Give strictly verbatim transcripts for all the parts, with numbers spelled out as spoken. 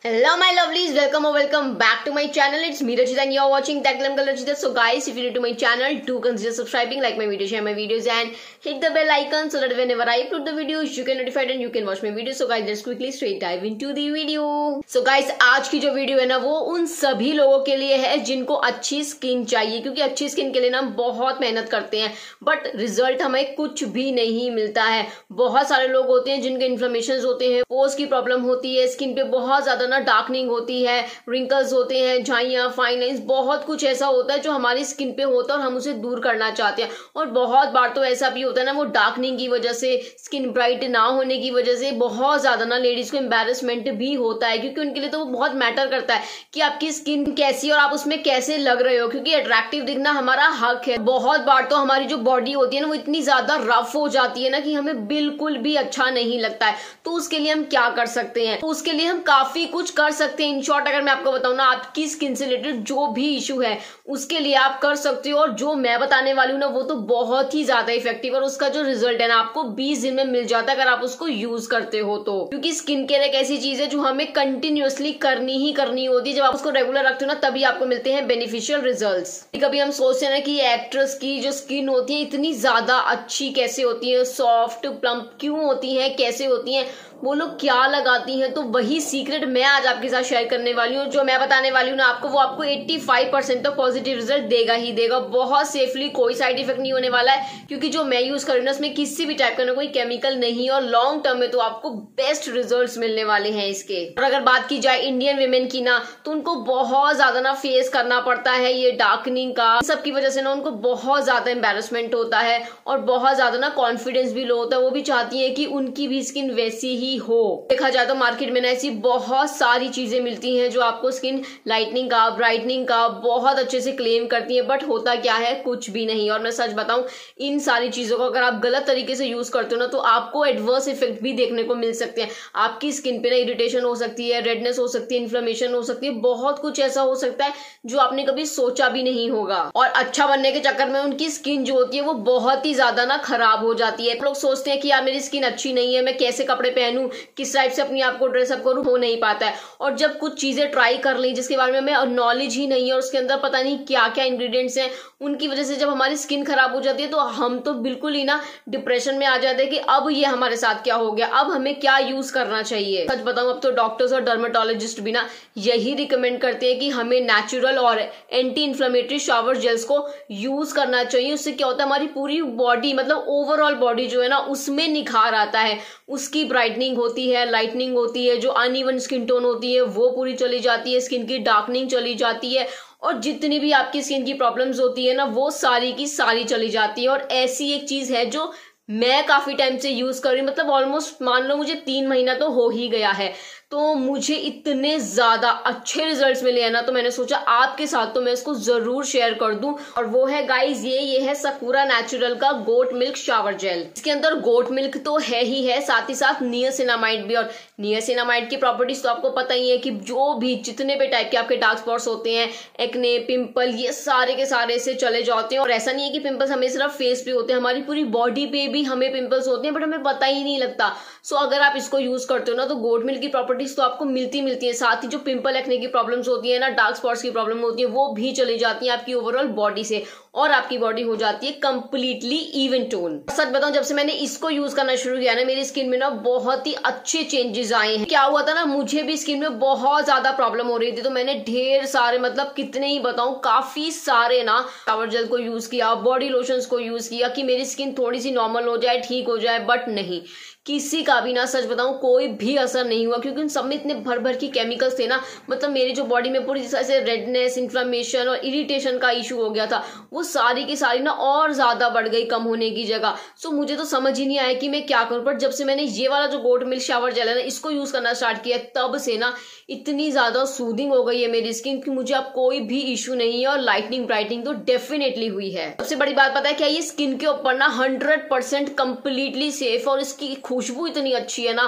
Hello my lovelies, welcome or welcome back to my channel. It's me Rachita and you're watching Tech Glam Girl Rachita. So guys, if you're new to my channel, do consider subscribing, like my video, share my videos and hit the bell icon so that whenever I upload the videos, you get notified and you can watch my videos. So guys, let's quickly straight dive into the video. So guys, आज की जो video है ना वो उन सभी लोगों के लिए है जिनको अच्छी स्किन चाहिए, क्योंकि अच्छी स्किन के लिए ना हम बहुत मेहनत करते हैं बट रिजल्ट हमें कुछ भी नहीं मिलता है। बहुत सारे लोग होते हैं जिनके इन्फ्लेमेशन होते हैं, पोर्स की प्रॉब्लम होती है, स्किन पे बहुत ज्यादा डार्कनिंग होती है, रिंकल्स होते हैं, झाइयां, फाइन लाइंस, बहुत कुछ ऐसा होता है जो हमारी स्किन पे होता है और हम उसे दूर करना चाहते हैं। और बहुत बार तो ऐसा भी होता है ना, वो डार्कनिंग की वजह से, स्किन ब्राइट ना होने की वजह से बहुत ज्यादा ना लेडीज को एम्बैरेसमेंट भी होता है, क्योंकि उनके लिए तो वो बहुत मैटर करता है कि आपकी स्किन कैसी और आप उसमें कैसे लग रहे हो, क्योंकि अट्रैक्टिव दिखना हमारा हक है। बहुत बार तो हमारी जो बॉडी होती है ना वो इतनी ज्यादा रफ हो जाती है ना कि हमें बिल्कुल भी अच्छा नहीं लगता है। तो उसके लिए हम क्या कर सकते हैं? तो उसके लिए हम काफी कुछ कर सकते हैं। इन शॉर्ट अगर मैं आपको बताऊं ना, आपकी स्किन से रिलेटेड जो भी इशू है उसके लिए आप कर सकते हो, और जो मैं बताने वाली हूं ना वो तो बहुत ही ज्यादा इफेक्टिव और उसका जो रिजल्ट है ना आपको बीस दिन में मिल जाता है अगर आप उसको यूज करते हो तो। क्योंकि स्किन केयर एक ऐसी चीज है जो हमें कंटिन्यूअसली करनी ही करनी होती है। जब आप उसको रेगुलर रखते हो ना तभी आपको मिलते हैं बेनिफिशियल रिजल्ट्स। कभी हम सोचते हैं ना कि एक्ट्रेस की जो स्किन होती है इतनी ज्यादा अच्छी कैसे होती है, सॉफ्ट प्लम्प क्यों होती है, कैसे होती है, वो लोग क्या लगाती हैं, तो वही सीक्रेट मैं आज आपके साथ शेयर करने वाली हूँ। जो मैं बताने वाली हूँ ना आपको, वो आपको पचासी परसेंट तो पॉजिटिव रिजल्ट देगा ही देगा, बहुत सेफली, कोई साइड इफेक्ट नहीं होने वाला है, क्योंकि जो मैं यूज कर रही हूँ ना उसमें किसी भी टाइप का ना कोई केमिकल नहीं, और लॉन्ग टर्म में तो आपको बेस्ट रिजल्ट्स मिलने वाले हैं इसके। और अगर बात की जाए इंडियन वीमेन की ना, तो उनको बहुत ज्यादा ना फेस करना पड़ता है ये डार्कनिंग का, सबकी वजह से ना उनको बहुत ज्यादा एम्बैरेसमेंट होता है और बहुत ज्यादा ना कॉन्फिडेंस भी लो होता है। वो भी चाहती है कि उनकी भी स्किन वैसी ही हो। देखा जाए तो मार्केट में ना ऐसी बहुत सारी चीजें मिलती हैं जो आपको स्किन लाइटनिंग का, ब्राइटनिंग का बहुत अच्छे से क्लेम करती हैं, बट होता क्या है, कुछ भी नहीं। और मैं सच बताऊं, इन सारी चीजों को अगर आप गलत तरीके से यूज करते हो ना तो आपको एडवर्स इफेक्ट भी देखने को मिल सकते हैं। आपकी स्किन पे ना इरिटेशन हो सकती है, रेडनेस हो सकती है, इन्फ्लेमेशन हो सकती है, बहुत कुछ ऐसा हो सकता है जो आपने कभी सोचा भी नहीं होगा। और अच्छा बनने के चक्कर में उनकी स्किन जो होती है वो बहुत ही ज्यादा ना खराब हो जाती है। लोग सोचते हैं कि यार मेरी स्किन अच्छी नहीं है, मैं कैसे कपड़े पहनूं, किस टाइप से अपने आप को ड्रेसअप करूं, हो नहीं पाता है। और जब कुछ चीजें ट्राई कर ली जिसके बारे में हमें नॉलेज ही नहीं है और उसके अंदर पता नहीं क्या क्या इंग्रेडिएंट्स हैं, उनकी वजह से जब हमारी स्किन खराब हो जाती है तो हम तो बिल्कुल ही ना डिप्रेशन में आ जाते हैं कि अब ये हमारे साथ क्या हो गया, अब हमें क्या यूज करना चाहिए। सच बताऊं, अब तो डॉक्टर्स और डर्मेटोलॉजिस्ट भी ना यही रिकमेंड करते हैं कि हमें नेचुरल और एंटी इन्फ्लेमेटरी शावर जेल्स को यूज करना चाहिए। उससे क्या होता है, हमारी पूरी बॉडी, मतलब ओवरऑल बॉडी जो है ना उसमें निखार आता है, उसकी ब्राइटनिंग होती है, लाइटनिंग होती है, जो अनइवन स्किन टोन होती है वो पूरी चली जाती है, स्किन की डार्कनिंग चली जाती है, और जितनी भी आपकी स्किन की प्रॉब्लम्स होती है ना वो सारी की सारी चली जाती है। और ऐसी एक चीज है जो मैं काफी टाइम से यूज कर रही हूँ, मतलब ऑलमोस्ट मान लो मुझे तीन महीना तो हो ही गया है, तो मुझे इतने ज्यादा अच्छे रिजल्ट्स मिले हैं ना, तो मैंने सोचा आपके साथ तो मैं इसको जरूर शेयर कर दूं। और वो है गाइज ये ये है सकूरा नेचुरल का गोट मिल्क शावर जेल। इसके अंदर गोट मिल्क तो है ही है, साथ ही साथ नियासिनामाइड भी। और नियासिनामाइड की प्रॉपर्टीज तो आपको पता ही है कि जो भी जितने भी टाइप के आपके डार्क स्पॉट्स होते हैं, एक्ने, पिंपल, ये सारे के सारे से चले जाते हैं। और ऐसा नहीं है कि पिंपल्स हमें सिर्फ फेस पे होते हैं, हमारी पूरी बॉडी पे भी हमें पिंपल्स होते हैं बट हमें पता ही नहीं लगता। सो अगर आप इसको यूज करते हो ना तो गोट मिल्क की प्रॉपर्टीज तो आपको मिलती मिलती है, साथ ही जो पिंपल, एक्ने की प्रॉब्लम्स होती है ना, डार्क स्पॉट्स की प्रॉब्लम होती है, वो भी चली जाती है आपकी ओवरऑल बॉडी से, और आपकी बॉडी हो जाती है कंप्लीटली इवन टोन। सच बताऊं, जब से मैंने इसको यूज करना शुरू किया ना मेरी स्किन में ना बहुत ही अच्छे चेंजेस आए हैं। क्या हुआ था ना, मुझे भी स्किन में बहुत ज्यादा प्रॉब्लम हो रही थी, तो मैंने ढेर सारे, मतलब कितने ही बताऊं, काफी सारे ना शावर जेल को यूज किया, बॉडी लोशंस को यूज किया कि मेरी स्किन थोड़ी सी नॉर्मल हो जाए, ठीक हो जाए, बट नहीं, किसी का भी ना, सच बताऊं, कोई भी असर नहीं हुआ, क्योंकि उन सब में इतने भर भर की केमिकल्स थे ना, मतलब मेरी जो बॉडी में पूरी तरह से रेडनेस, इन्फ्लेमेशन और इरिटेशन का इशू हो गया था, वो सारी की सारी ना और ज्यादा बढ़ गई कम होने की जगह। सो मुझे तो समझ ही नहीं आया कि मैं क्या करूं। पर जब से मैंने ये वाला जो गोट मिल्क शावर जेल है ना इसको यूज करना स्टार्ट किया, तब से ना इतनी ज्यादा सूदिंग हो गई है मेरी स्किन कि मुझे अब कोई भी इशू नहीं है, और लाइटनिंग ब्राइटनिंग तो डेफिनेटली हुई है। सबसे बड़ी बात पता है क्या, ये स्किन के ऊपर ना हंड्रेड परसेंट कंप्लीटली सेफ, और इसकी खुशबू इतनी अच्छी है ना,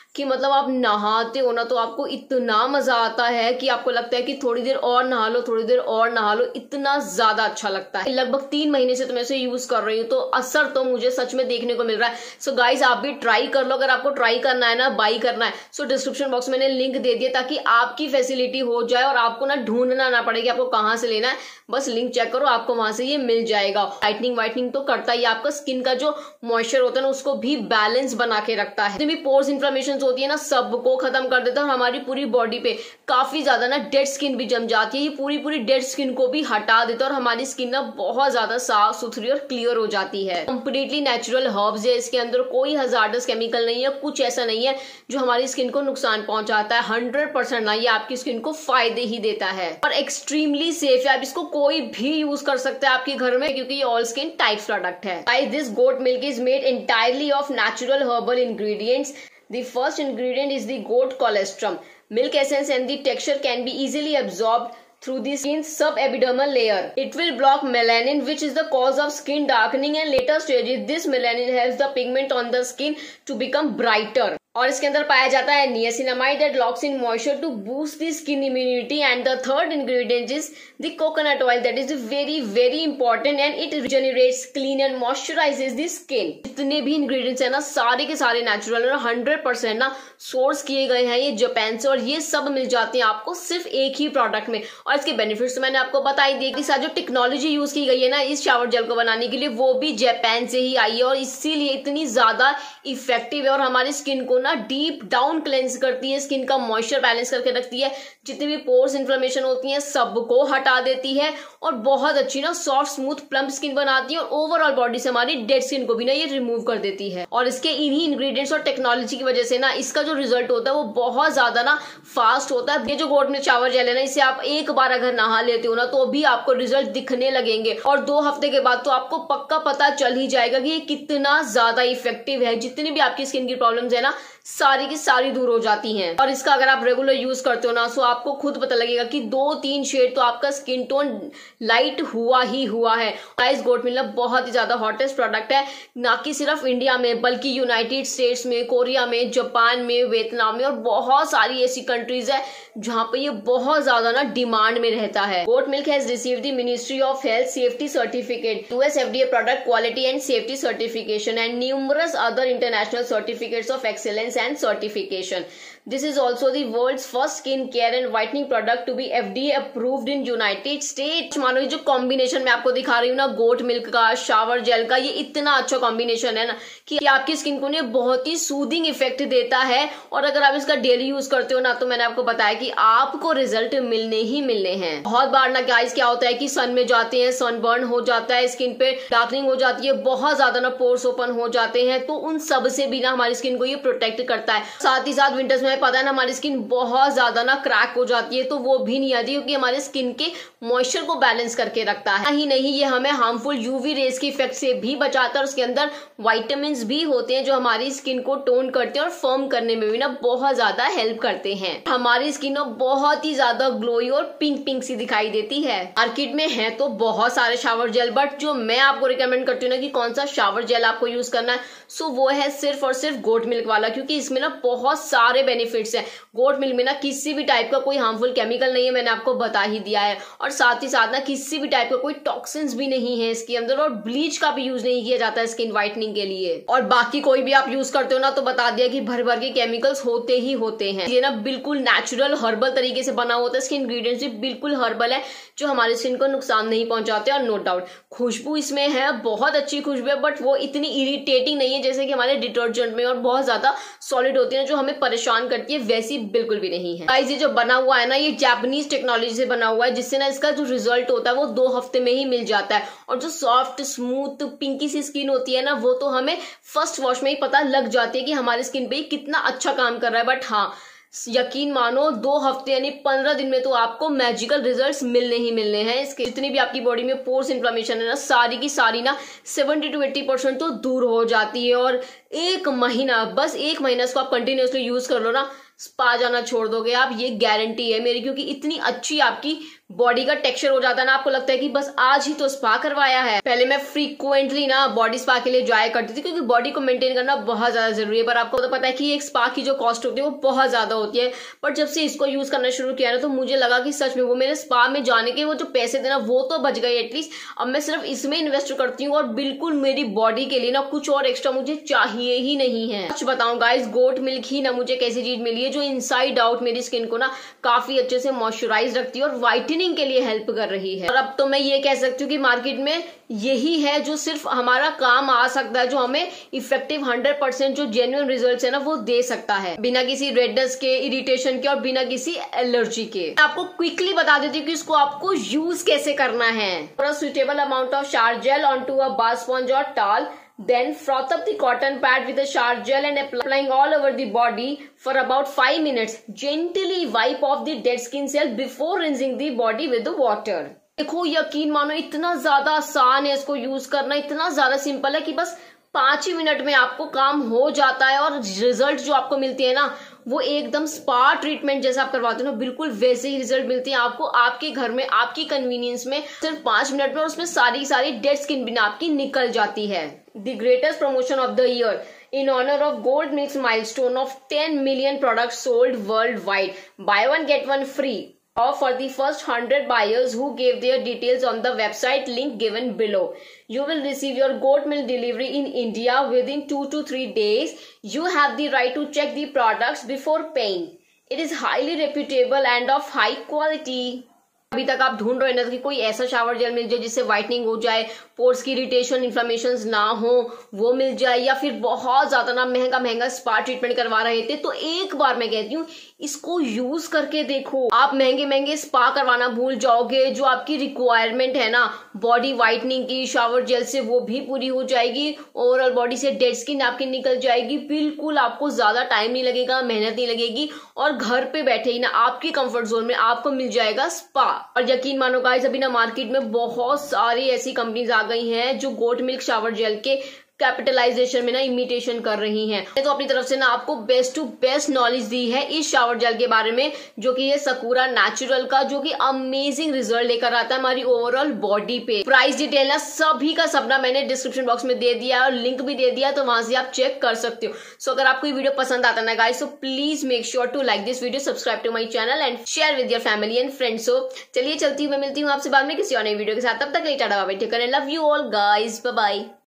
कि मतलब आप नहाते हो ना तो आपको इतना मजा आता है कि आपको लगता है कि थोड़ी देर और नहा लो, थोड़ी देर और नहा लो, इतना ज्यादा अच्छा लगता है। लगभग तीन महीने से तो मैं इसे यूज कर रही हूँ, तो असर तो मुझे सच में देखने को मिल रहा है। सो गाइज आप भी ट्राई कर लो, अगर आपको ट्राई करना है ना, बाई करना है, सो डिस्क्रिप्शन बॉक्स में मैंने लिंक दे दिया ताकि आपकी फैसिलिटी हो जाए और आपको ना ढूंढना ना पड़े कि आपको कहाँ से लेना है, बस लिंक चेक करो, आपको वहां से ये मिल जाएगा। लाइटनिंग वाइटनिंग तो करता ही, आपका स्किन का जो मॉइस्चर होता है ना उसको भी बैलेंस बना के रखता है। जितनी भी पोर्स इन्फ्लेमेशन होती है ना सबको खत्म कर देता है और हमारी पूरी बॉडी पे काफी ज्यादा ना डेड स्किन भी जम जाती है, ये पूरी पूरी डेड स्किन को भी हटा देता है और हमारी स्किन ना बहुत ज्यादा साफ सुथरी और क्लियर हो जाती है। कंप्लीटली नेचुरल हर्ब्स है, इसके अंदर कोई हजार्डस केमिकल नहीं है, कुछ ऐसा नहीं है जो हमारी स्किन को नुकसान पहुंचाता है। हंड्रेड परसेंट ना, ये आपकी स्किन को फायदे ही देता है और एक्सट्रीमली सेफ है। आप इसको कोई भी यूज कर सकते हैं आपके घर में, क्योंकि ये ऑल स्किन टाइप्स प्रोडक्ट है। Guys this goat milk is made entirely of natural herbal ingredients. The first ingredient is the goat colostrum. Milk essence and the texture can be easily absorbed through the skin's subepidermal layer. It will block melanin, which is the cause of skin darkening, and later stages this melanin helps the pigment on the skin to become brighter. और इसके अंदर पाया जाता है niacinamide that locks in moisture to boost the skin immunity. And the third ingredient is the coconut oil that is very very important and it regenerates clean and moisturizes the skin. जितने भी ingredients है ना सारे के सारे natural और hundred percent ना source किए गए हैं ये जापान से, और ये सब मिल जाते हैं आपको सिर्फ एक ही प्रोडक्ट में। और इसके बेनिफिट्स तो मैंने आपको बताई दिए कि साथ जो टेक्नोलॉजी यूज की गई है ना इस शावर जेल को बनाने के लिए वो भी जापान से ही आई है और इसीलिए इतनी ज्यादा इफेक्टिव है और हमारी स्किन को ना डीप डाउन क्लेंस करती है, स्किन का मॉइस्चर बैलेंस करके रखती है, जितनी भी पोर्स इन्फ्लेमेशन होती है सबको हटा देती है और बहुत अच्छी ना सॉफ्ट स्मूथ प्लम्प स्किन बनाती है और ओवरऑल बॉडी से हमारी डेड स्किन को भी ना ये रिमूव कर देती है। और इसके इन्हीं इंग्रेडिएंट्स और टेक्नोलॉजी की वजह से ना इसका जो रिजल्ट होता है वो बहुत ज्यादा ना फास्ट होता है। ये जो गोट मिल्क शावर जेल है ना इसे आप एक बार अगर नहा लेते हो ना तो भी आपको रिजल्ट दिखने लगेंगे और दो हफ्ते के बाद तो आपको पक्का पता चल ही जाएगा कि ये कितना ज्यादा इफेक्टिव है। जितनी भी आपकी स्किन की प्रॉब्लम्स है ना सारी की सारी दूर हो जाती हैं। और इसका अगर आप रेगुलर यूज करते हो ना तो आपको खुद पता लगेगा कि दो तीन शेड तो आपका स्किन टोन लाइट हुआ ही हुआ है। गाइस गोट मिल्क बहुत ही ज्यादा हॉटेस्ट प्रोडक्ट है, ना कि सिर्फ इंडिया में बल्कि यूनाइटेड स्टेट्स में, कोरिया में, जापान में, वियतनाम में और बहुत सारी ऐसी कंट्रीज है जहां पे ये बहुत ज्यादा ना डिमांड में रहता है। Goat milk has received the ministry of health safety certificate, US FDA product quality and safety certification and numerous other international certificates of excellence and certification. This is also the world's first skin care and whitening product to be F D A approved in United States. मानो ये जो combination मैं आपको दिखा रही हूँ ना goat milk का शावर जेल का, ये इतना अच्छा कॉम्बिनेशन है ना कि आपकी स्किन को ने बहुत ही सूदिंग इफेक्ट देता है और अगर आप इसका डेली यूज करते हो ना तो मैंने आपको बताया कि आपको रिजल्ट मिलने ही मिलने हैं। बहुत बार ना गाइस क्या होता है कि सन में जाते हैं, सनबर्न हो जाता है, स्किन पे डार्कनिंग हो जाती है, बहुत ज्यादा ना पोर्स ओपन हो जाते हैं, तो उन सब से भी ना हमारी स्किन को ये प्रोटेक्ट करता है। साथ ही साथ विंटर्स में पता है ना हमारी स्किन बहुत ज्यादा ना क्रैक हो जाती है, तो वो भी नहीं आती क्योंकि हमारे स्किन के मॉइस्चर को बैलेंस करके रखता है। ही नहीं ये हमें हार्मफुल यूवी रेज के इफेक्ट से भी बचाता है और उसके अंदर विटामिन भी होते हैं जो हमारी स्किन को टोन करते हैं और फर्म करने में भी ना बहुत ज्यादा हेल्प करते हैं। हमारी स्किन बहुत ही ज्यादा ग्लोई और पिंक पिंक सी दिखाई देती है। मार्केट में है तो बहुत सारे शावर जेल, बट जो मैं आपको रिकमेंड करती हूँ ना कि कौन सा शावर जेल आपको यूज करना है, सो वो है सिर्फ और सिर्फ गोट मिल्क वाला, क्योंकि इसमें ना बहुत सारे बेनिफिट्स हैं। गोट मिल्क में ना किसी भी टाइप का कोई हार्मफुल केमिकल नहीं है, मैंने आपको बता ही दिया है, और साथ ही साथ ना किसी भी टाइप का कोई टॉक्सिन्स भी नहीं है इसके अंदर और ब्लीच का भी यूज नहीं किया जाता है स्किन व्हाइटनिंग के लिए। और बाकी कोई भी आप यूज करते हो ना तो बता दिया कि भर भर के केमिकल्स होते ही होते हैं। ये ना बिल्कुल नेचुरल हर्बल तरीके से बना होता है, इसके इंग्रेडिएंट्स भी बिल्कुल हर्बल है जो हमारे स्किन को नुकसान नहीं पहुंचाते। और नो डाउट खुशबू इसमें है, बहुत अच्छी खुशबू है, बट वो इतनी इरिटेटिंग नहीं है जैसे कि हमारे डिटर्जेंट में और बहुत ज्यादा सॉलिड होती है जो हमें परेशान करती है, वैसी बिल्कुल भी नहीं है। गाइस ये जो बना हुआ है ना ये जापानीज टेक्नोलॉजी से बना हुआ है, जिससे ना इसका जो रिजल्ट होता है वो दो हफ्ते में ही मिल जाता है। और जो सॉफ्ट स्मूथ पिंकी सी स्किन होती है ना वो तो हमें फर्स्ट वॉश में ही पता लग जाती है कि हमारी स्किन पे कितना अच्छा काम कर रहा है। बट हाँ यकीन मानो दो हफ्ते यानी पंद्रह दिन में तो आपको मैजिकल रिजल्ट्स मिलने ही मिलने हैं। इसके जितनी भी आपकी बॉडी में पोर्स इन्फ्लेमेशन है ना सारी की सारी ना सेवेंटी टू एट्टी परसेंट तो दूर हो जाती है। और एक महीना, बस एक महीना इसको आप कंटिन्यूसली यूज कर लो ना, स्पा जाना छोड़ दोगे आप, ये गारंटी है मेरी, क्योंकि इतनी अच्छी आपकी बॉडी का टेक्सचर हो जाता है ना, आपको लगता है कि बस आज ही तो स्पा करवाया है। पहले मैं फ्रीक्वेंटली ना बॉडी स्पा के लिए जाया करती थी, क्योंकि बॉडी को मेंटेन करना बहुत ज्यादा जरूरी है। पर आपको तो पता है कि एक स्पा की जो कॉस्ट होती है वो बहुत ज्यादा होती है। पर जब से इसको यूज करना शुरू किया ना, तो मुझे लगा कि सच में वो मेरे स्पा में जाने के वो जो पैसे थे ना, वो तो बच गए एटलीस्ट। अब मैं सिर्फ इसमें इन्वेस्ट करती हूँ और बिल्कुल मेरी बॉडी के लिए ना कुछ और एक्स्ट्रा मुझे चाहिए ही नहीं है। सच बताऊं गाइस, गोट मिल्क ही ना मुझे कैसी चीज मिली है जो इनसाइड आउट मेरी स्किन को ना काफी अच्छे से मॉइस्चराइज रखती है और व्हाइटनिंग के लिए हेल्प कर रही है। और अब तो मैं ये कह सकती हूँ कि मार्केट में यही है जो सिर्फ हमारा काम आ सकता है, जो हमें इफेक्टिव हंड्रेड परसेंट जो जेन्युइन रिजल्ट्स है ना वो दे सकता है, बिना किसी रेडनेस के, इरिटेशन के और बिना किसी एलर्जी के। आपको क्विकली बता देती हूँ कि इसको आपको यूज कैसे करना है। For a suitable amount of shower gel onto a bath sponge और towel, then froth up the cotton pad with the shower gel and applying all over the body for about five minutes. Gently wipe off the dead skin cell before rinsing the body with the water. देखो, यकीन मानो इतना ज्यादा आसान है इसको use करना, इतना ज्यादा सिंपल है कि बस पांच ही मिनट में आपको काम हो जाता है। और रिजल्ट जो आपको मिलती है ना, वो एकदम स्पा ट्रीटमेंट जैसा आप करवाते हो ना, बिल्कुल वैसे ही रिजल्ट मिलती है आपको आपके घर में, आपकी कन्वीनियंस में, सिर्फ पांच मिनट में। और उसमें सारी सारी डेड स्किन भी ना आपकी निकल जाती है। The greatest promotion of the year in honor of Gold Milk's milestone of ten million products sold worldwide. Buy one get one free. Or for the first one hundred buyers who gave their details on the website link given below, you will receive your goat milk delivery in India within two to three days. You have the right to check the products before paying. It is highly reputable and of high quality. अभी तक आप ढूंढ रहे हैं ना कि कोई ऐसा शावर जेल मिल जाए जिससे व्हाइटनिंग हो जाए, पोर्स की इरिटेशन, इन्फ्लेमेशन ना हो, वो मिल जाए, या फिर बहुत ज्यादा ना महंगा महंगा स्पा ट्रीटमेंट करवा रहे थे, तो एक बार मैं कहती हूँ इसको यूज करके देखो। आप महंगे महंगे स्पा करवाना भूल जाओगे। जो आपकी रिक्वायरमेंट है ना बॉडी व्हाइटनिंग की शावर जेल से, वो भी पूरी हो जाएगी। ओवरऑल बॉडी से डेड स्किन आपकी निकल जाएगी। बिल्कुल आपको ज्यादा टाइम नहीं लगेगा, मेहनत नहीं लगेगी, और घर पे बैठे ही ना आपकी कंफर्ट जोन में आपको मिल जाएगा स्पा। और यकीन मानो गाइस, अभी ना मार्केट में बहुत सारी ऐसी कंपनीज आ गई हैं जो गोट मिल्क शावर जेल के कैपिटलाइजेशन में ना इमिटेशन कर रही हैं। तो अपनी तरफ से ना आपको बेस्ट टू बेस्ट नॉलेज दी है इस शावर जेल के बारे में, जो कि है सकूरा नेचुरल का, जो कि अमेजिंग रिजल्ट लेकर आता है हमारी ओवरऑल बॉडी पे। प्राइस डिटेल ना सभी का सब ना मैंने डिस्क्रिप्शन बॉक्स में दे दिया और लिंक भी दे दिया, तो वहां से आप चेक कर सकते हो। सो अगर आपको ये वीडियो पसंद आता ना गाइस, तो please make sure to like this video, subscribe to my channel and share with your family and friends. So चलिए चलती हूँ, मैं मिलती हूँ आपसे बाद में किसी और नई वीडियो के साथ। तब तक tata bye bye, take care and love you all guys, bye bye.